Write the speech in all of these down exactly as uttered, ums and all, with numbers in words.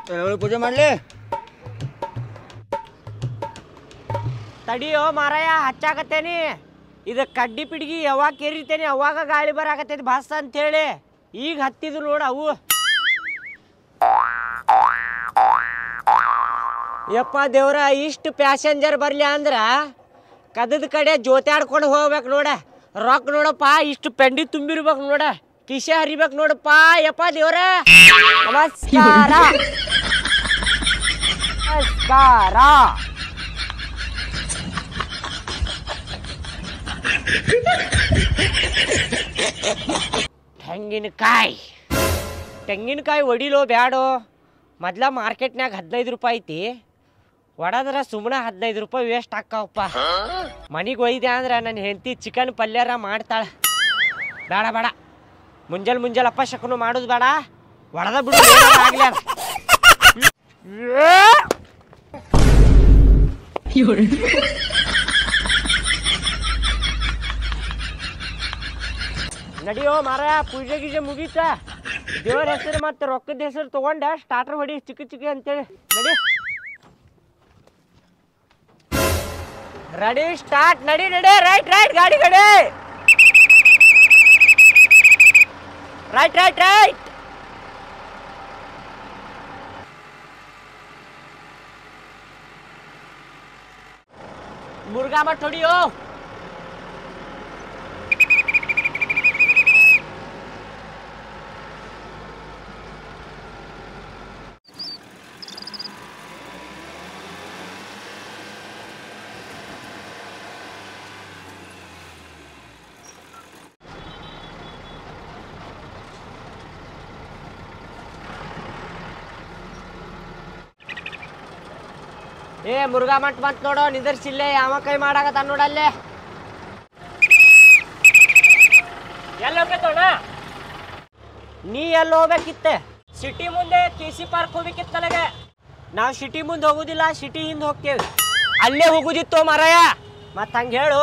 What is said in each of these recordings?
ಪೂಜೆ ಮಾಡ್ಲಿ ತಡಿಯೋ ಮಾರಾಯ ಹಚ್ಚಾಕತ್ತೇನಿ. ಇದು ಕಡ್ಡಿ ಪಿಡ್ಗಿ ಯಾವಾಗ ಕೇರಿತೇನಿ ಅವಾಗ ಗಾಳಿ ಬರಾಕತ್ತೈತಿ ಬಸ್ ಅಂತೇಳಿ. ಈಗ ಹತ್ತಿದ್ರು ನೋಡ ಅವು. ಯಪ್ಪ ದೇವ್ರ, ಇಷ್ಟು ಪ್ಯಾಸೆಂಜರ್ ಬರ್ಲಿ ಅಂದ್ರ ಕದದ ಕಡೆ ಜೋತಾಡ್ಕೊಂಡು ಹೋಗ್ಬೇಕು ನೋಡ. ರೊಕ್ಕ ನೋಡಪ್ಪ ಇಷ್ಟು ಪೆಂಡಿ ತುಂಬಿರ್ಬೇಕು ನೋಡ, ಕಿಶೆ ಹರಿಬೇಕು ನೋಡಪ್ಪ. ಯಪ್ಪ ದೇವ್ರ ನಮಸ್ಕಾರ ನಮಸ್ಕಾರ. ತೆಂಗಿನಕಾಯಿ ತೆಂಗಿನಕಾಯಿ ಹೊಡಿಲೋ ಬ್ಯಾಡೋ? ಮೊದ್ಲ ಮಾರ್ಕೆಟ್ನಾಗ ಹದಿನೈದು ರೂಪಾಯಿ ಐತಿ, ಒಡದ್ರ ಸುಮ್ಮನೆ ಹದಿನೈದು ರೂಪಾಯಿ ವೇಸ್ಟ್ ಆಕ್ಕಾವಪ್ಪ. ಮನೆಗೆ ಒಯ್ದೆ ಅಂದ್ರೆ ನನ್ನ ಹೆಂಡತಿ ಚಿಕನ್ ಪಲ್ಯರ ಮಾಡ್ತಾಳೆ. ಬೇಡ ಬೇಡ, ಮುಂಜಾನೆ ಮುಂಜಾನೆ ಅಪ್ಪ ಶಕನು ಮಾಡೋದು ಬೇಡ, ಒಡದ ಬಿಡು ಆಗ್ಲಿ. ನಡಿಯೋ ಮಾರಾಯ, ಪೂಜೆ ಗೀಜೆ ಮುಗೀತ. ದೇವ್ರ ಹೆಸರು ಮತ್ತು ರೊಕ್ಕದ ಹೆಸರು ತಗೊಂಡ ಸ್ಟಾರ್ಟರ್ ಹೊಡಿ ಚಿಕ್ಕ ಚಿಕ್ಕ ಅಂತೇಳಿ. ನಡಿ ರೆಡಿ ಸ್ಟಾರ್ಟ್. ನಡಿ ನಡಿ. ರೈಟ್ ರೈಟ್ ಗಾಡಿ ಗಾಡಿ right right right. Murugha Math ಹೊಡಿಯೋ. ಏ ಮುರುಘಾ ಮಠ ಬಂತ ನೋಡೋ, ನಿಂದರ್ಸಿಲ್ಲೇ ಯಾವ ಕೈ ಮಾಡಾಕತ್ತ ನೋಡಲ್ಲೇ. ಎಲ್ಲ ಹೋಗ್ಬೇಕಣ್ಣ? ನೀ ಎಲ್ಲಿ ಹೋಗ್ಬೇಕಿತ್ತೆ? ಸಿಟಿ ಮುಂದೆ ಕೆ ಸಿ ಪಾರ್ಕ್ ಹೋಗ್ಬೇಕಿತ್ತು ನನಗೆ. ನಾವು ಸಿಟಿ ಮುಂದೆ ಹೋಗುದಿಲ್ಲ, ಸಿಟಿ ಹಿಂದೆ ಹೋಗ್ತೇವೆ. ಅಲ್ಲೇ ಹೋಗುದಿತ್ತು ಮಾರಾಯ. ಮತ್ ಹಂಗ ಹೇಳು.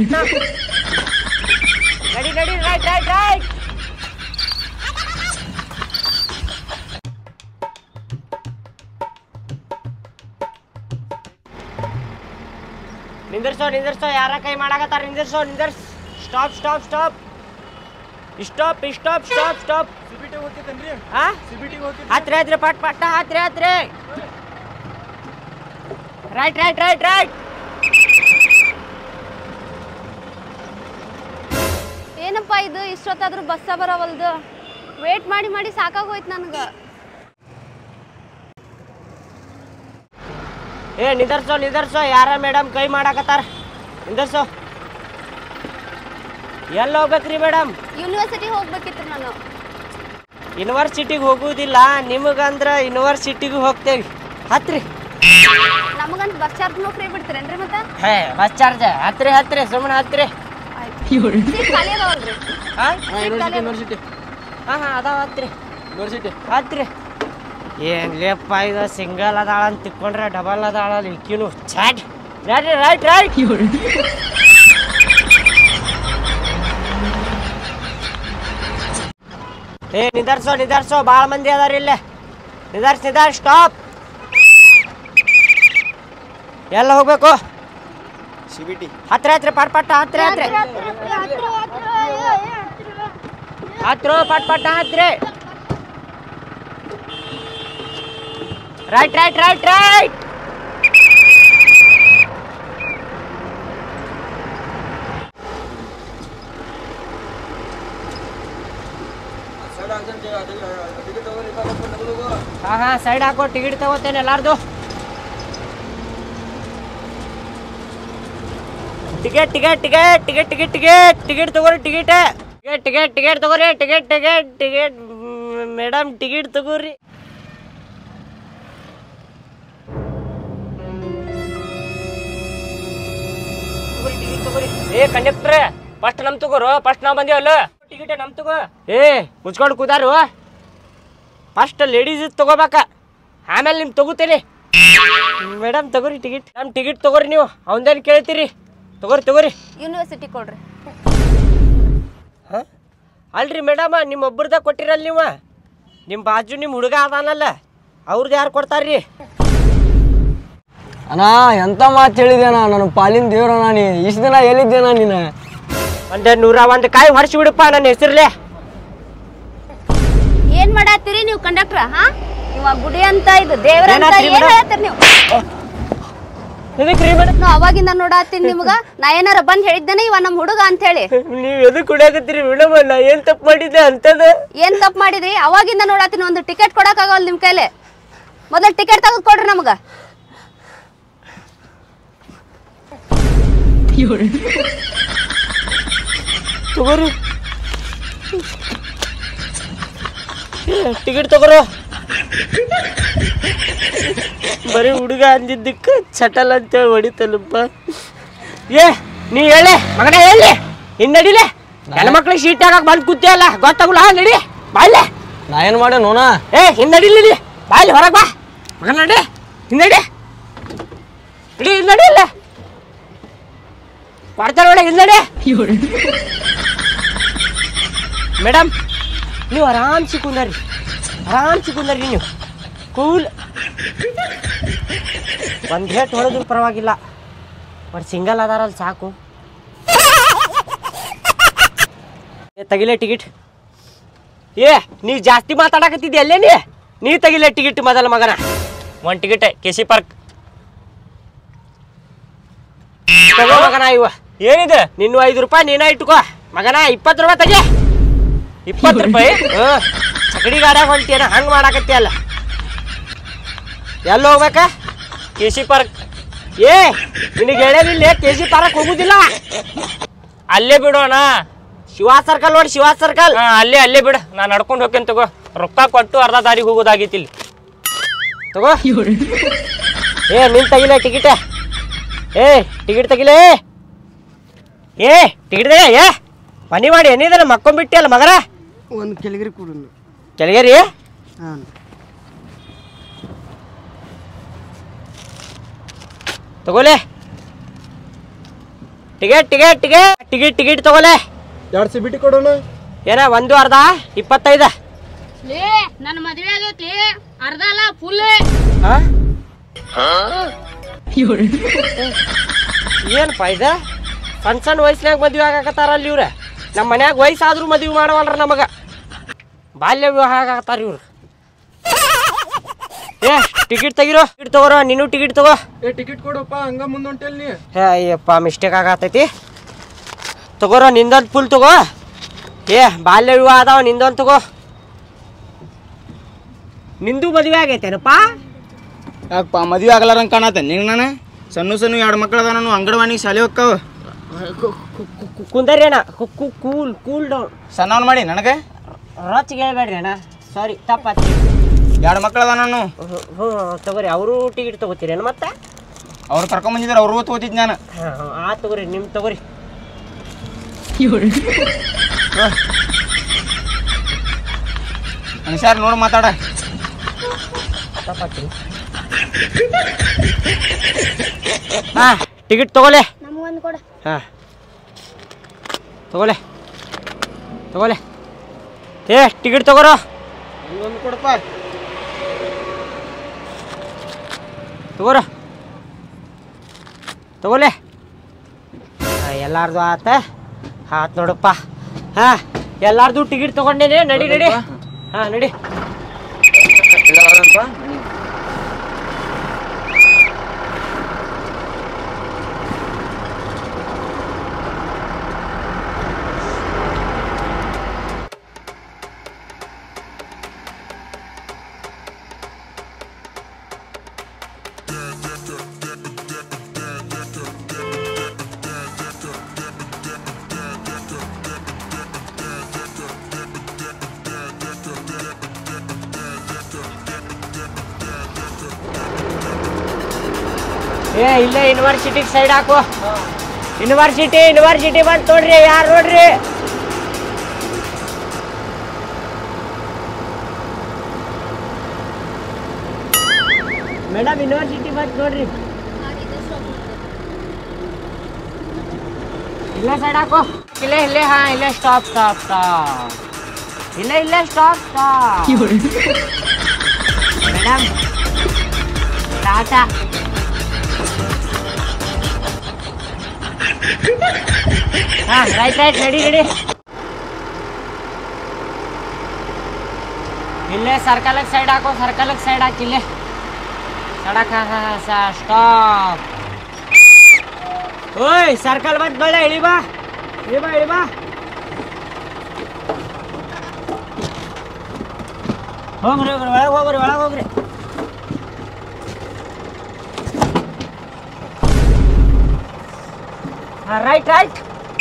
ನಡಿ ನಡಿ. Right right right. ನಿಂದರ್ಸೋ ನಿಂದರ್ಸೋ, ಯಾರ ಕೈ ಮಾಡಾಕತ್ತಾರ? ನಿಂದರ್ಸೋ ನಿಂದರ್ಸ್. Stop stop stop stop stop stop stop. ಹತ್ರಿ ಹತ್ರಿ ಪಟ್ ಪಟ್ಟ ಹತ್ರಿ ಹತ್ರಿ. Right right right right. ಏನಪ್ಪ ಇದು ಇಷ್ಟೊತ್ತಾದ್ರೂ ಬಸ್ಸ ಬರವಲ್ದು? ವೇಟ್ ಮಾಡಿ ಮಾಡಿ ಸಾಕಾಗೋಯ್ತು ನನ್ಗೆ. ಏ ನಿಂದರ್ಸೋ ನಿಂದರ್ಸೋ, ಯಾರ ಮೇಡಮ್ ಕೈ ಮಾಡಾಕತ್ತಾರ? ನಿಂದರ್ಸೋ. ಎಲ್ಲಿ ಹೋಗ್ಬೇಕ್ರಿ ಮೇಡಮ್? ಯೂನಿವರ್ಸಿಟಿ ಹೋಗ್ಬೇಕಿತ್ತು ನಾನು. ಯೂನಿವರ್ಸಿಟಿಗೆ ಹೋಗುವುದಿಲ್ಲ, ನಿಮಗಂದ್ರ ಯೂನಿವರ್ಸಿಟಿಗೂ ಹೋಗ್ತೇವಿ. ಹತ್ರಿ. ನಮಗಂತ ಬಸ್ ಚಾರ್ಜ್ ಫ್ರೀ ಬಿಡ್ತೀರೇನ್ರಿ ಮತ್ತೆ? ಹೇ ಬಸ್ ಚಾರ್ಜ್ ಹತ್ರಿ ಹತ್ರಿ, ಸುಮ್ಮನೆ ಹತ್ರಿ. ಹಾ ಹಾ ಅದಾವ ಹತ್ರಿ ಹತ್ರಿ. ಏನ್ ಲೇಪ್ಪ ಇದು ಸಿಂಗಲ್ ಅದಾಳ ಅಂತ ತಿಕ್ಕೊಂಡ್ರೆ ಡಬಲ್ ಅದಾಳ ಇಕ್ಕಿನು ಚಾಟ್. Right right right. ಏ ನಿಂದರ್ಸೋ ನಿಂದರ್ಸೋ, ಭಾಳ ಮಂದಿ ಅದಾರ ಇಲ್ಲೇ. ನಿಂದರ್ಸ್ ನಿಂದರ್ಸ್. ಸ್ಟಾಪ್. ಎಲ್ಲ ಹೋಗ್ಬೇಕು? ಸಿಬಿಟಿ ಹತ್ರ ಹತ್ರ ಪಟ್ ಪಟ್ಟ ಹತ್ರ ಹತ್ರ ಹತ್ರ ಪಟ್ ಪಟ್ಟ ಹತ್ರ. Right right right right. ಹಾ ಹಾ ಸೈಡ್ ಹಾಕೋ, ಟಿಕೆಟ್ ತಗೋತೇನೆ ಎಲ್ಲಾರ್ದು. Ticket ticket ticket ticket ticket ticket ticket ತಗೋರಿ. ಟಿಕೆಟ್ ಟಿಕೆಟ್ ಟಿಕೆಟ್ ಟಿಕೆಟ್ ತಗೋರಿ. Ticket ticket ticket madam ticket ತಗೋರಿ. ಏ ಕಂಡಕ್ಟ್ರೆ, ಫಸ್ಟ್ ನಮ್ ತಗೋರು. ಫಸ್ಟ್ ನಾವ್ ಬಂದೇವಲ್ಲ, ಟಿಕೆಟ್ ನಮ್ ತಗೋ. ಏ ಮುಚ್ಕೊಂಡು ಕೂತಾರು. ಫಸ್ಟ್ ಲೇಡೀಸ್ ತಗೋಬೇಕ, ಆಮೇಲೆ ನಿಮ್ ತಗೋತೀರಿ. ಮೇಡಮ್ ತಗೋರಿ ಟಿಕೆಟ್. ನಮ್ ಟಿಕೆಟ್ ತಗೋರಿ. ನೀವು ಅವನ್ದೇನು ಕೇಳ್ತೀರಿ? ತಗೋರಿ ತಗೋರಿ. ಯೂನಿವರ್ಸಿಟಿ ಕೊಡ್ರಿ. ಹಾಂ ಅಲ್ರಿ ಮೇಡಮ್, ನಿಮ್ಮ ಒಬ್ಬರದಾಗ ಕೊಟ್ಟಿರಲ್ಲ ನೀವು. ನಿಮ್ಮ ಬಾಜು ನಿಮ್ಮ ಹುಡುಗ ಅದಾನಲ್ಲ, ಅವ್ರದ್ದು ಯಾರು ಕೊಡ್ತಾರ್ರಿ? ಅಣ್ಣ ಎಂತ ಮಾತು ಹೇಳಿದೇನ, ನನ್ನ ಪಾಲಿನ ದೇವ್ರಣ್ಣ ನೀ. ಇಷ್ಟು ದಿನ ಎಲ್ಲಿದ್ದೇನ ನೀನು? ಒಂದು ನೂರ ಒಂದು ಕಾಯಿ ಹೊಡ್ಸಿ ಬಿಡಪ್ಪ ನನ್ನ ಹೆಸರ್ಲೆ. ಏನ್ ಮಾಡತ್ತೀರಿ ನೀವು ಕಂಡಕ್ಟ್ರ? ಹಾ ಇವ ಗುಡಿ ಅಂತ ಇದು ದೇವ್ರ ಅಂತ ಏನಾತ್ರಿ ಏನ್ ಮೇಡಮ್? ಹೇಳ್ತೀರಿ ನೀವು? ಎದಕ್ರಿ ಮೇಡಮ್? ನಾ ಅವಾಗಿಂದ ನೋಡತ್ತೀನಿ ನಿಮ್ಗ. ನಾ ಏನಾರ ಬಂದ್ ಹೇಳಿದ್ದೇನೆ ಇವ ನಮ್ ಹುಡುಗ ಅಂತ ಹೇಳಿ. ನೀವು ಎದಕ್ ಕುಡಿಯಾಕತ್ತೀರಿ ಮೇಡಮ್? ನಾ ಏನ್ ತಪ್ಪು ಮಾಡಿದ್ದೆ ಅಂತದ? ಏನ್ ತಪ್ಪು ಮಾಡಿದ್ರಿ? ಅವಾಗಿಂದ ನೋಡತ್ತೀನಿ. ಒಂದು ಟಿಕೆಟ್ ಕೊಡಕ್ ಆಗಲ್ಲ ನಿಮ್ ಕೈಲಿ. ಮೊದಲ್ ಟಿಕೆಟ್ ತೆಗೆದು ಕೊಡ್ರಿ ನಮಗ. ತಗೋರಿ ಟಿಕೆಟ್ ತಗೋರು. ಬರೀ ಹುಡುಗ ಅಂದಿದ್ದಕ್ಕ ಚಟಲ್ ಅಂತೇಳಿ ಹೊಡಿತಲ್ಲಪ್ಪ. ಏ ನೀ ಹೇಳಿ ಮಗನ, ಹೇಳಿ ಹಿನ್ನಡಿಲೆ. ಹೆಣ್ಮಕ್ಳಿಗೆ ಶೀಟ್ ಹಾಕಕ್ ಬಂದ್ ಕೂತಿಯಲ್ಲ, ಗೊತ್ತಾಗಲ್ಲ. ನಡಿ ಬಾಯ್ಲೆ. ನಾ ಏನು ಮಾಡೇ ನೋನ? ಏ ಹಿನ್ನಡಿಲಿ ಬಾಯ್ಲಿ, ಹೊರಗೆ ಬಾ ಮಗನ. ನಡಿ ಹಿನ್ನಡಿ, ಇಡೀ ಹಿನ್ನಡಿ ಇಲ್ಲ ಕೊಡ್ತಾರ ಒಳ್ಳೆ ಹಿನ್ನಡಿ. ಮೇಡಮ್ ನೀವು ಆರಾಮ್ಸಿ ಕುಂದರಿ, ಆರಾಮ್ಸಿ ಕುಂದರಿ. ನೀವು ಕೂಲ್. ಒಂದು ಹೇಟ್ ಹೊಡೆದ್ರು ಪರವಾಗಿಲ್ಲ, ಬಟ್ ಸಿಂಗಲ್ ಅದಾರಲ್ಲಿ ಸಾಕು. ತೆಗಿಲೆ ಟಿಕೆಟ್. ಏ ನೀ ಜಾಸ್ತಿ ಮಾತಾಡಕತ್ತಿದ್ದೆ ಅಲ್ಲೇ ನೀ ನೀ ತೆಗಿಲೆ ಟಿಕೆಟ್ ಮೊದಲ ಮಗನ. ಒಂದು ಟಿಕೆಟ್ ಕೆ ಸಿ ಪಾರ್ಕ್ ತಗೋ ಮಗನ. ಇವ ಏನಿದೆ ನಿನ್ನ ಐದು ರೂಪಾಯಿ ನೀನ ಇಟ್ಕೋ ಮಗನ. ಇಪ್ಪತ್ತು ರೂಪಾಯಿ ತೆಗಿ. ಇಪ್ಪತ್ತು ರೂಪಾಯಿ ಹ್ಞೂ ಚಕಡಿ ಗಾಡ್ಯಾಗ ಹೊಂಟೇನ ಹಂಗೆ ಮಾಡಾಕತ್ತಿ ಅಲ್ಲ. ಎಲ್ಲಿ ಹೋಗ್ಬೇಕಾ? K C park. ಏ ನಿನಗೆ ಹೇಳೇನಿಲ್ಲ ಕೆ ಸಿ ಪಾರ್ಕ್ ಹೋಗುದಿಲ್ಲ. ಅಲ್ಲೇ ಬಿಡೋಣ. ಶಿವಾ ಸರ್ಕಲ್ ನೋಡಿ, ಶಿವಾ ಸರ್ಕಲ್. ಹಾಂ ಅಲ್ಲೇ ಅಲ್ಲೇ ಬಿಡ. ನಾನು ನಡ್ಕೊಂಡು ಹೋಗ್ತೇನೆ ತಗೋ. ರೊಕ್ಕ ಕೊಟ್ಟು ಅರ್ಧ ದಾರಿಗೆ ಹೋಗೋದಾಗೈತಿ ಇಲ್ಲಿ ತಗೋ. ಏ ನಿನ್ ತೆಗಿಲೆ ಟಿಕೆಟ್. ಏ ಟಿಕೆಟ್ ತೆಗಿಲೇ. ಏ ಟಿಕೆಟ್ ತೆಗ. ಏ ಮನಿ ಮಾಡಿ ಏನಿದ್ರೆ ಮಕ್ಕೊಂಬಿಟ್ಟಿ ಅಲ್ಲ ಮಗರ. ಒಂದು ಕೆಳಗಿರಿ ಕೊಡು. ಕೆಳಗೇರಿ. ಹಾಂ ತಗೋಲೆ ticket ticket ticket ticket ticket ತಗೋಲೆ. ಎರಡು ಸಿ ಬಿಟ್ಟು ಕೊಡೋಣ. ಏನ ಒಂದು ಅರ್ಧ ಇಪ್ಪತ್ತೈದ. ನನ್ನ ಮದ್ವೆ ಆಗೈತಿ ಅರ್ಧ ಅಲ್ಲ ಫುಲ್. ಏನಪ್ಪ ಇದ? ಸಣ್ಣ ಸಣ್ಣ ವಯಸ್ಸಿನಾಗ ಮದ್ವೆ ಆಗಾಕತ್ತಾರಲ್ಲ ಇವ್ರ. ನಮ್ಮ ಮನ್ಯಾಗ ವಯಸ್ಸಾದ್ರೂ ಮದ್ವೆ ಮಾಡವಲ್ರ ನಮಗ. ಬಾಲ್ಯ ವಿವಾಹ ಆಗತ್ತಾರ ಇವ್ರು. ಏ ಟಿಕೆಟ್ ತೆಗಿರೋ. ಟಿಕೆಟ್ ತಗೋರೋ. ನೀನು ಟಿಕೆಟ್ ತಗೋ. ಏ ಟಿಕೆಟ್ ಕೊಡಪ್ಪ, ಹಂಗ ಮುಂದೆ ಹೊಂಟೇಲ್ ನೀ. ಹೇ ಅಯ್ಯಪ್ಪ ಮಿಸ್ಟೇಕ್ ಆಗತೈತಿ. ತಗೋರೋ ನಿಂದೊಂದು ಫುಲ್ ತಗೋ. ಏ ಬಾಲ್ಯ ವಿವಾಹ ಅದಾವ, ನಿಂದೊಂದು ತಗೋ. ನಿಂದು ಮದುವೆ ಆಗೈತೇನಪ್ಪ? ಯಾಕಪ್ಪ ಮದುವೆ ಆಗಲಾರಂಗೆ ಕಾಣತ್ತೆ ನಿಂಗೆ? ನಾನು ಸಣ್ಣ ಸಣ್ಣ ಎರಡು ಮಕ್ಕಳು ಅದ. ನಾನು ಅಂಗನವಾಡಿಗೆ ಶಾಲೆ ಹೋಗ್ತಾವ. ಕುಂದರಿ ಅಣ್ಣ. Cool cool down. ಸಣ್ಣವನ್ ಮಾಡಿ ನನಗೆ ರೊಚ್ಚಿಗೆ ಹೇಳ್ಬೇಡ್ರಿ ಅಣ್ಣ. ಸಾರಿ ತಪ್ಪಾತಿ. ಎರಡು ಮಕ್ಕಳು ಅದ ನಾನು. ಹ್ಞೂ ತಗೋರಿ. ಅವರು ಟಿಕೆಟ್ ತಗೋತೀರೇನು ಮತ್ತೆ? ಅವ್ರು ಕರ್ಕೊಂಬಂದಿದ್ರು, ಅವ್ರಿಗೂ ತಗೋತಿದ್ ನಾನು. ಹಾಂ ಹಾಂ ಆ ತಗೋರಿ. ನಿಮ್ಮ ತಗೋರಿ. ಮನುಷ್ಯಾರು ನೋಡಿ ಮಾತಾಡ. ತಪ್ಪಾತಿ. ಹಾಂ ಟಿಕೆಟ್ ತಗೋಲೆ. ನಮಗೊಂದು ಕೊಡ. ಹಾಂ ತಗೋಲೆ ತಗೋಲೆ. ಏ ಟಿಕೆಟ್ ತಗೋರೋ. ಒಂದು ಕೊಡಪ್ಪ. ತಗೋರ ತಗೋಲೆ. ಎಲ್ಲಾರ್ದು ಆತ ಆತ್ ನೋಡಪ್ಪ. ಹಾಂ ಎಲ್ಲಾರ್ದು ಟಿಕೆಟ್ ತಗೊಂಡೇನೆ. ನಡಿ ನಡಿ. ಹಾಂ ನಡಿ. ಏ ಇಲ್ಲೇ ಯೂನಿವರ್ಸಿಟಿಗೆ ಸೈಡ್ ಹಾಕು. ಯೂನಿವರ್ಸಿಟಿ ಯೂನಿವರ್ಸಿಟಿ ಬಂದು ನೋಡ್ರಿ. ಯಾರು ನೋಡ್ರಿ? ಮೇಡಮ್ ಯೂನಿವರ್ಸಿಟಿ ಬಂದು ನೋಡ್ರಿ. ಇಲ್ಲೇ ಸೈಡ್ ಹಾಕು. ಇಲ್ಲೇ ಇಲ್ಲೇ. ಹಾಂ ಇಲ್ಲೇ ಸ್ಟಾಪ್ ಸ್ಟಾಪ್ ಸ್ಟಾಪ್. ಇಲ್ಲೇ ಇಲ್ಲೇ ಸ್ಟಾಪ್ ಸ್ಟಾಪ್. ಮೇಡಮ್ ಟಾಟಾ. ಹಾ ರೈಟ್ ರೈಟ್ ರೆಡಿ ರೆಡಿ. ಇಲ್ಲೇ ಸರ್ಕಲ್ಗೆ ಸೈಡ್ ಹಾಕೋ, ಸರ್ಕಲ್ಗೆ ಸೈಡ್ ಹಾಕಿ ಇಲ್ಲೇ ಸಡಕ್. ಸ್ಟಾಪ್. ಓಯ್ ಸರ್ಕಲ್ ಬಂದ್ ಬೇಡ, ಇಳಿ ಬಾ ಇಳಿ ಬಾ ಇಳಿ ಬಾ. ಹೋಗ್ರಿ ಹೋಗ್ರಿ ಒಳಗೆ ಹೋಗ್ರಿ ಒಳಗೆ ಹೋಗ್ರಿ. ಹಾಂ right right.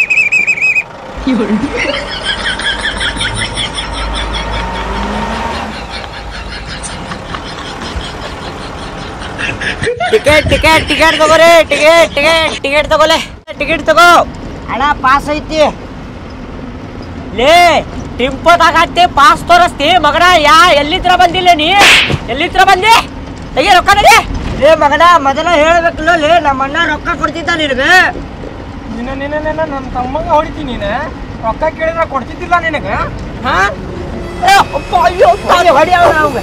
Ticket ticket ticket ತಗೋರಿ. ಟಿಕೆಟ್ ಟಿಕೆಟ್ ಟಿಕೆಟ್ ತಗೋಲೆ. ಟಿಕೆಟ್ ತಗೋ ಅಣ್ಣ. ಪಾಸ್ ಐತಿ ಲೇ. ಟಿಂಪೋದಾಗತ್ತಿ ಪಾಸ್ ತೋರಿಸ್ತಿ ಮಗನ. ಯಾ ಎಲ್ಲಿತ್ರ ಬಂದಿಲ್ಲ ನೀ? ಎಲ್ಲಿತ್ರ ಬಂದಿ? ತೆಗಿ ರೊಕ್ಕ ನಡಿ. ಲೇ ಮಗನ ಮೊದಲ ಹೇಳ್ಬೇಕಲ್ಲ ಲೇ, ನಮ್ಮ ಅಣ್ಣ ರೊಕ್ಕ ಕೊಡ್ತಿದ್ದ ನಿನಗೆ. ನಿನ್ನ ನಿನ್ನ ನಿನ್ನ ನಮ್ಮ ತಮ್ಮಂಗ ಹೊಡಿತೀನಿ. ನೀನು ರೊಕ್ಕ ಕೇಳಿದ್ರೆ ಕೊಡ್ತಿದ್ದಿಲ್ಲ ನಿನಗೆ. ಹಾ ಅಯ್ಯೋ ಹೊಡಿ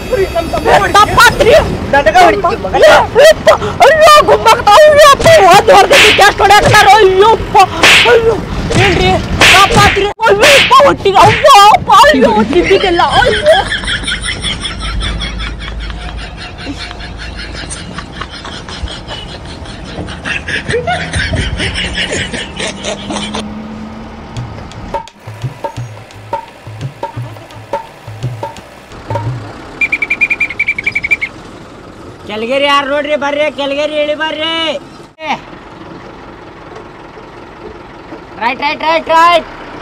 ಏನ್ರಿ ಕಾಪಾತ್ರಿ. ಒಟ್ಟಿಗೆ ಅಯ್ಯೋ ತಿದ್ದಿದ್ದಿಲ್ಲ. ಅಯ್ಯೋ ಕೆಳಗೇರಿ ಯಾರು ನೋಡ್ರಿ, ಬರ್ರಿ ಕೆಳಗೇರಿ ಇಳಿ ಬರ್ರಿ. Right right right right.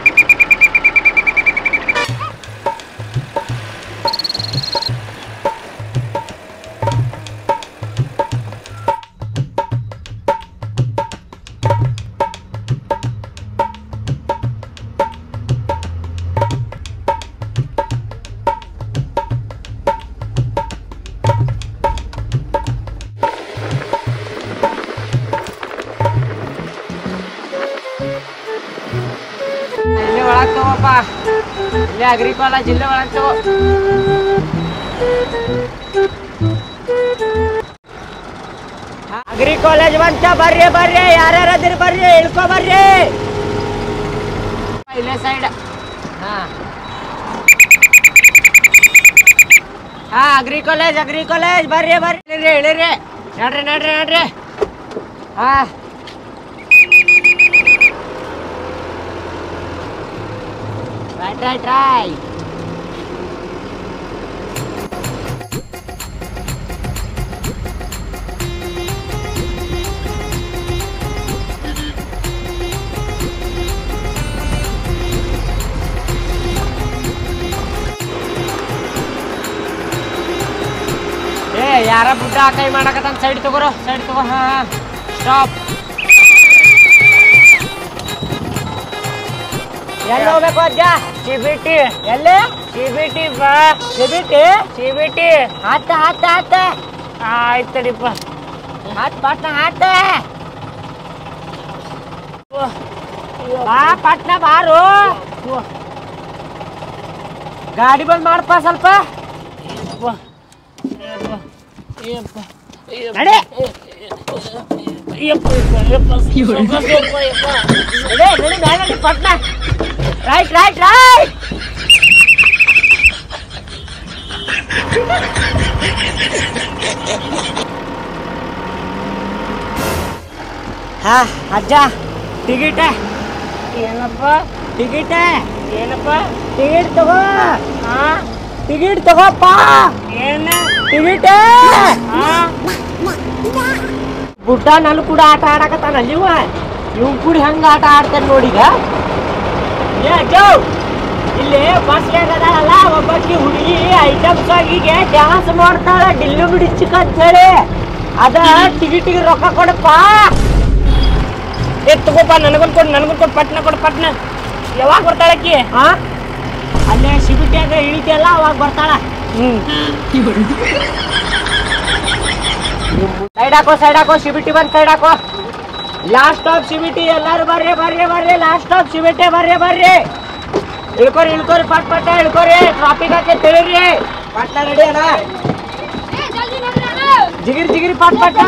ಇಲ್ಲೇ ಒಳಗೆ ತಗೋಪ್ಪ. ಇಲ್ಲೇ ಅಗ್ರಿ ಕಾಲೇಜ್ ಇಲ್ಲೇ ಒಳಗೆ ತಗೋ. ಅಗ್ರಿ ಕಾಲೇಜ್ ಬಂತ. ಬರ್ರಿ ಬರ್ರಿ ಯಾರ್ಯಾರ ಅದಿರಿ ಬರ್ರಿ, ಇಳ್ಕೊ ಬರ್ರಿ. ಇಲ್ಲೇ ಸೈಡ್. ಹಾ ಹಾ ಅಗ್ರಿ ಕಾಲೇಜ್ ಅಗ್ರಿ ಕಾಲೇಜ್ ಬರ್ರಿ ಬರ್ರಿ. ಇಳಿರಿ ಇಳಿರಿ. ನಡ್ರಿ ನಡ್ರಿ ನಡ್ರಿ. ಹಾ ರೈಟ್ ರೈಟ್ ರೈಟ್. ಏ ಯಾರ ಬುಡ್ಡ ಕೈ ಮಾಡಕತ್ತ ಸೈಡ್ ತಗೋರೋ, ಸೈಡ್ ತಗೋ. ಹಾ ಹಾ ಸ್ಟಾಪ್. ಎಲ್ಲಿ ಹೋಗ್ಬೇಕು ಅಜ್ಜ? ಸಿಬಿಟಿ. ಎಲ್ಲಿ? ಸಿಬಿಟಿ ಬಾ. CBT CBT. ಹತ್ತ ಹತ್ತ ಹತ್ತ. ಆಯ್ತು ತಡಿಪ್ಪ. ಹತ್ತು ಪಟ್ನ ಹತ್ತ. ಬಾ ಪಟ್ನ ಬಾರು. ಗಾಡಿ ಬಂದ್ ಮಾಡಪ್ಪ ಸ್ವಲ್ಪ. ನಡೆ. ಪಟ್ನ ರೈಟ್ ರೈಟ್ ರೈಟ್. ಹಾ ಅಜ್ಜ ಟಿಕೆಟ್ ಏನಪ್ಪ? ಟಿಕೆಟ್ ಏನಪ್ಪ? ಟಿಕೆಟ್ ತಗೋ. ಹಾ ಟಿಕೆಟ್ ತಗೋಪ್ಪ. ಏನ ಟಿಕೆಟ್? ಬುಡ್ಡ ನಾನು ಕೂಡ ಆಟ ಆಡಕತ್ತಾನ ಇವ. ಇವ್ ಕೂಡ ಹಂಗ ಆಟ ಆಡ್ತಾನೆ ನೋಡೀಗ. ಏ ಅಜ್ಜ ಇಲ್ಲಿ ಬಸ್ ಅದಾಳಲ್ಲ ಒಬ್ಬಕ್ಕಿ ಹುಡುಗಿ ಐಟಮ್ಸ್ ಆಗಿಗೆ ಡ್ಯಾನ್ಸ್ ಮಾಡ್ತಾಳೆ ಡಿಲ್ಲು ಬಿಡಿಚಿಕ ಅಂತ ಹೇಳಿ. ಅದ ಟಿಕೆಟಿಗೆ ರೊಕ್ಕ ಕೊಡಪ್ಪ. ಏ ತಗೋಪ್ಪ ನನಗೊಂದು ಕೊಡು ನನಗೊಂದು ಕೊಡು. ಪಟ್ನ ಕೊಡು ಪಟ್ನ. ಯಾವಾಗ ಬರ್ತಾಳಕ್ಕಿ? ಹಾ ಅಲ್ಲೇ ಸಿಬಿಟಿಯಾಗ ಇಳಿತಿಯಲ್ಲ ಅವಾಗ ಬರ್ತಾಳ. ಹ್ಮ್ ಸೈಡ್ ಹಾಕೋ ಸೈಡ್ ಹಾಕೋ. ಸಿಬಿಟಿ ಬಂದ್ ಸೈಡ್ ಹಾಕೋ. Last stop CBT. ಎಲ್ಲಾರು ಬರ್ರಿ ಬರ್ರಿ ಬರ್ರಿ. Last stop CBT. ಬರ್ರಿ ಬರ್ರಿ. ಇಳ್ಕೋರಿ ಇಳ್ಕೋರಿ ಪಟ್ ಪಟ್ಟ ಇಳ್ಕೋರಿ. ಟ್ರಾಫಿಕ್ ಹಾಕಿ ತಿಳಿರಿ. ಪಟ್ಟ ರೆಡಿ ಅಣ್ಣ. ಜಿಗಿರಿ ಜಿಗಿರಿ ಪಾಟ್ ಪಾಟ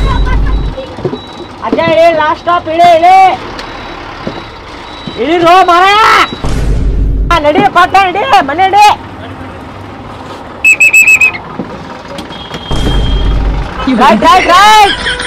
ಅಜ್ಜ ಇಳಿ ಲಾಸ್ಟ್ ಸ್ಟಾಪ್ ಇಳಿ ಇಳಿ ಇಳಿರೋ ಮಾರ ನಡಿ ಪಾಟ ನಡಿ ಮನೆ ನಡಿ ರೈಟ್ ರೈಟ್ ರೈಟ್